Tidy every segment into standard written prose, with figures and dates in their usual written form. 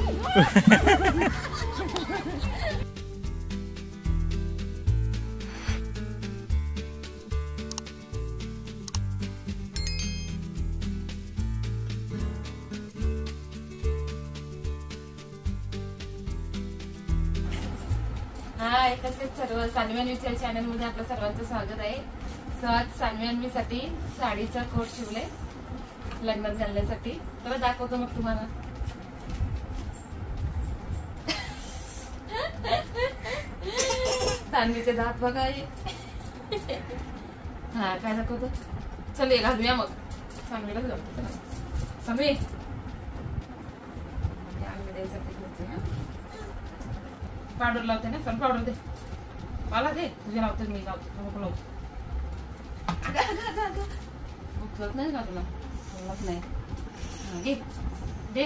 हाय, तसेच सर्व सानवी अन्वीच्या चॅनल मध्ये आपलं सर्वांचं स्वागत आहे. सहज सानवी अन्वीसाठी साडीचा कोट शिवले लग्नात घालण्यासाठी. तर दाखवतो मग तुम्हाला. सानवीचे दात बघा. हा, काय दाखवतो. चल ये घालूया मग. सानवीला जाऊ. सानवी पावडर लावते ना. सन पावडर दे मला. दे तुझे लावते. मी लावते. नको लावतो. उचलत नाही का तुला? उचलत नाही. घे दे.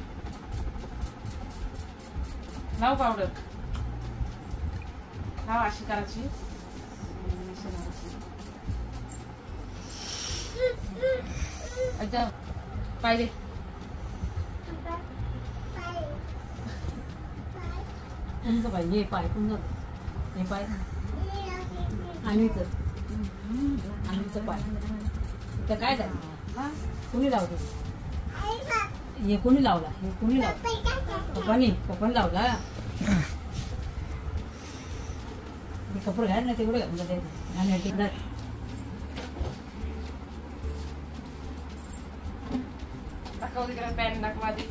लाव पावडर. लाव. अशी करायची. अच्छा पाय दे. कोणतं पाय? हे पाय कोणतं? हे पाय आणवीचं. आणवीचं पाय. इथं काय झालं? कोणी लावलं? हे कोणी लावला? हे कोणी लावलं? पप्पानी. पप्पानी लावला. हे कपडे घाल ना. तेवढं घाल. दाखव तिकडे. पॅन दाखव आधी.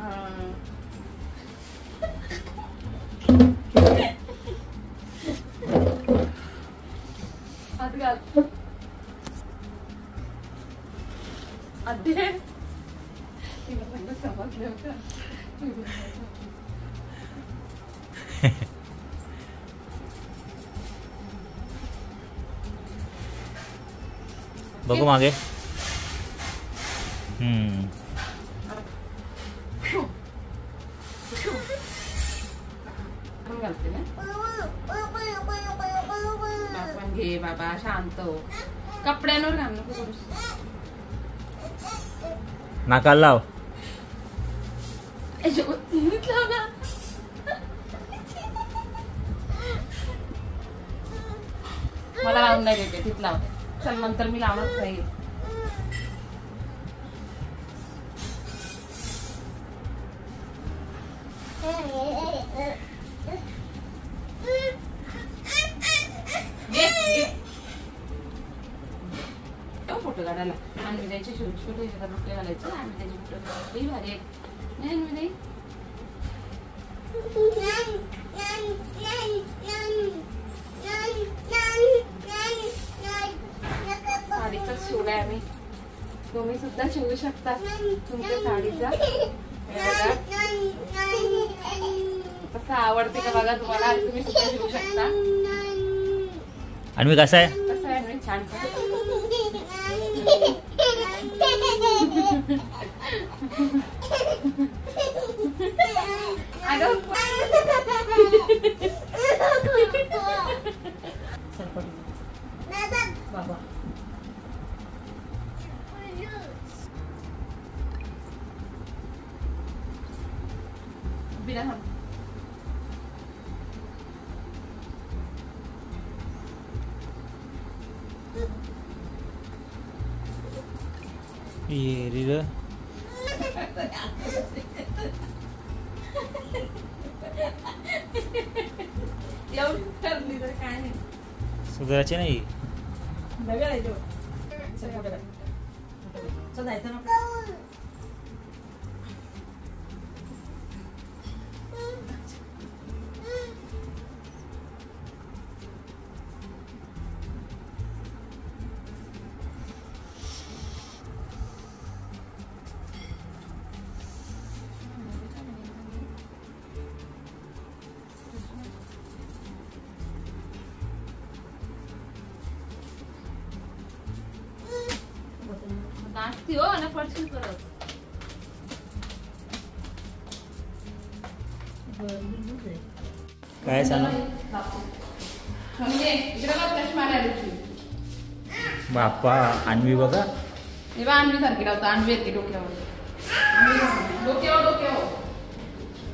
बघू मागे. घालते ना. घे बाबा. शांत हो. कपड्यांवर घाल नको. नाकाला लाव. मला लावून नाही देते. तिथ लावते. चल नंतर मी लावणार नाही. फोटो काढायला आणि त्याचे छोटे छोटे बुट्टे घालायचे. आणि त्याचे बुट्टे भारी आहेत. नाही मी साडीचाच शिवलाय आम्ही. तुम्ही सुद्धा शिवू शकता तुमच्या साडीचा. कसं आवडते का बघा तुम्हाला. तुम्ही सुद्धा शिवू शकता. आणि मी कसं आहे? कसं आहे मी छान. बाबा बिना ये रे. काय नाही. सुधारायचे नाही. जायचं ना. नाचती हो ना. पडशील परत. काय सांग. बाप्पा अन्वी बघा. अन्वी सारखी लावतो. अन्वी येते डोक्यावर. डोक्यावर डोक्यावर.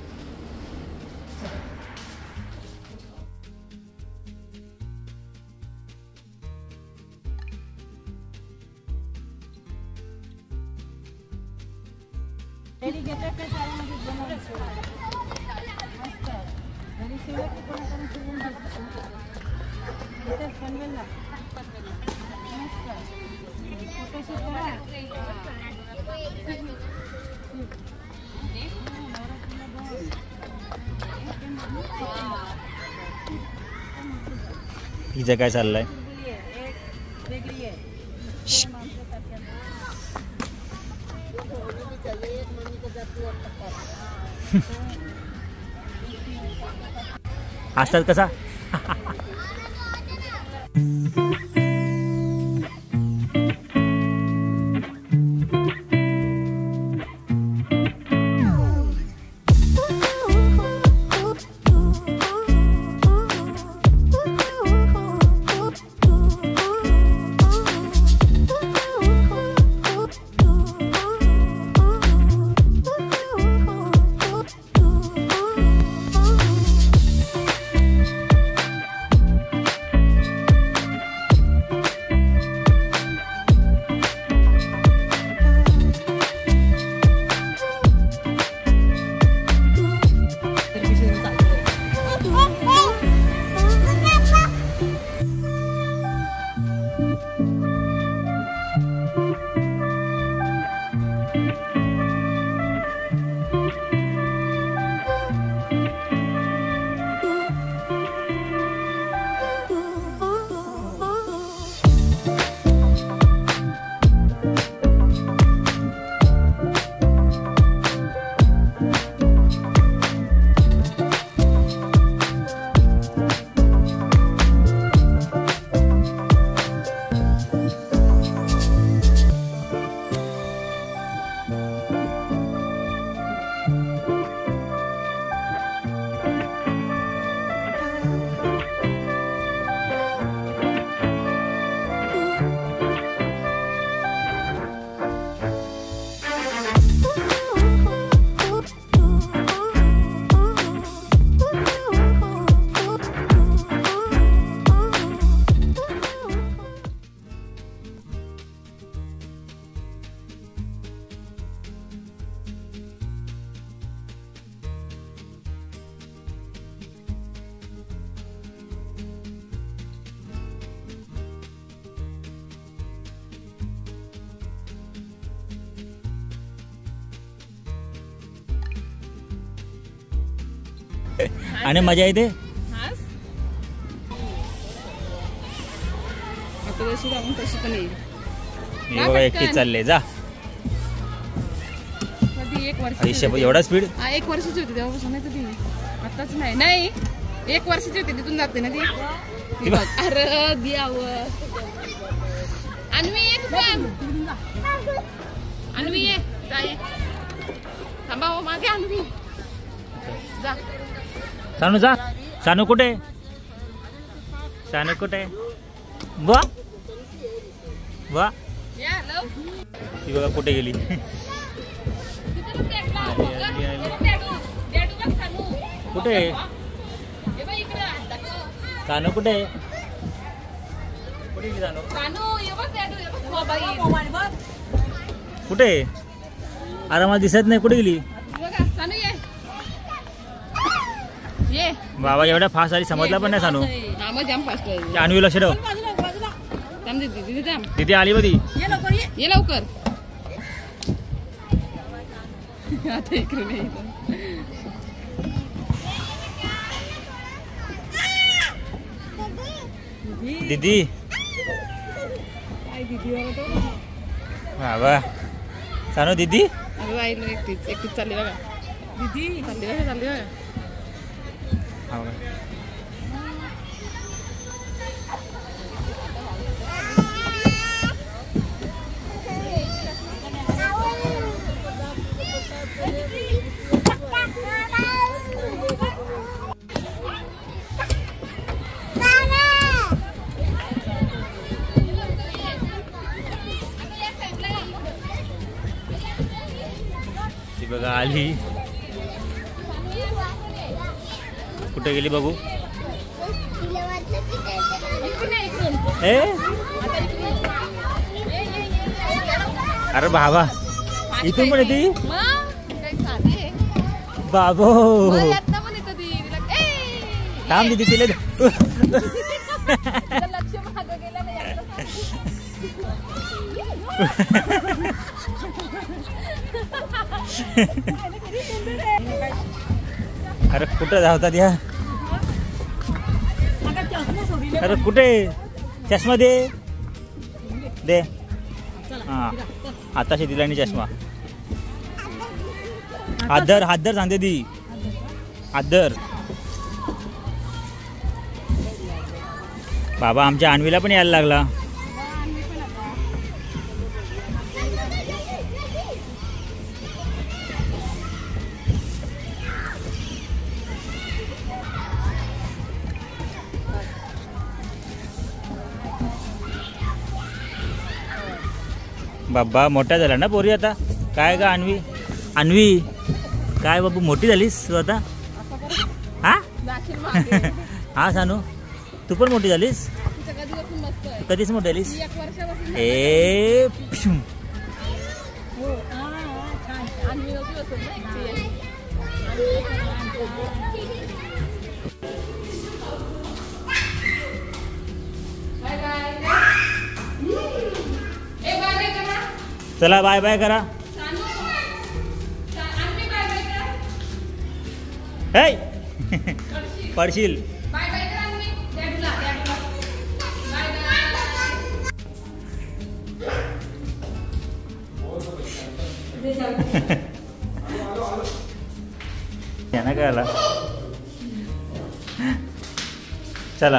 घरी घेतात ते साड्यामध्ये बनवून मस्त घरी शिवलं की कोणाकडून शिवून घेतात इथेच पनवेलला मस्त फोटोशूट करा हिचं काय चाललंय? वेगळी आहे असतात कसा? आणि मजा येते. हे बघा एकटी चालले जा. एवढा स्पीड. 1 वर्षाची होती तेव्हापासून नाही ती. आताच नाही 1 वर्षाची होती तिथून जाते ना ती. अरे द्यावं अन्वी एक अन्वी ये थांबा मागे अन्वी जा. सानू जा. सानू कुठे? सानू कुठे? वा वा ती बघा कुठे गेली. कुठे सानू कुठे? कुठे? अरे मला दिसत नाही. कुठे गेली? बाबा एवढ्या फास्ट आली समजला पण नाही. सानू अन्वी लक्ष ठेव. तिथे आली बधी. ये लवकर. आता इकडे नाही. दीदी बाबा सानू दीदी एकटीच चालली बघा. दीदी चालली बघा. ती बघा आली. कुठे गेली बघू. ए अरे बाबा इथून पण येते. बाबो मला यात ना म्हणे कधी तिला थांब दीदी तिला लक्ष मागं गेलं नाही यातलं अरे कुठं धावतात या अरे कुठे चष्मा दे दे हा आताशी दिला आणि चष्मा हात धर सांगते ती हात धर बाबा आमच्या अन्वीला पण यायला लागला बाबा मोठा झाला ना पोरी आता काय का अन्वी काय बाबू मोठी झालीस तू आता हा हा सानू तू पण मोठी झालीस कधीच मोठी झालीस ए चला बाय बाय करा हे पडशील यांना काय आला चला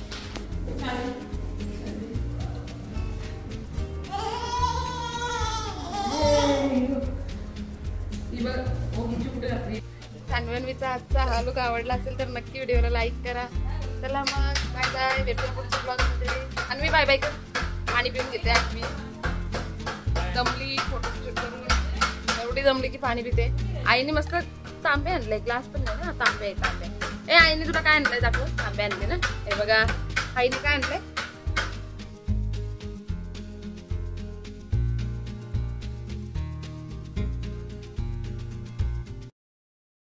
सानव्याचा आजचा हा लुक आवडला असेल तर नक्की व्हिडिओला लाईक करा. चला मग बाय बाय, भेटूया पुढच्या ब्लॉगमध्ये. अन्वी बाय बाय कर. पाणी पिऊन घेते अन्वी. दमली फोटो शूट करून एवढी दमली की पाणी पिते. आईने मस्त तांबे आणले, ग्लास पण नाही ना, तांबे तांबे. ए आईने तुला काय आणलंय दाखव. तांबे आणले ना, हे बघा आईने काय आणलंय.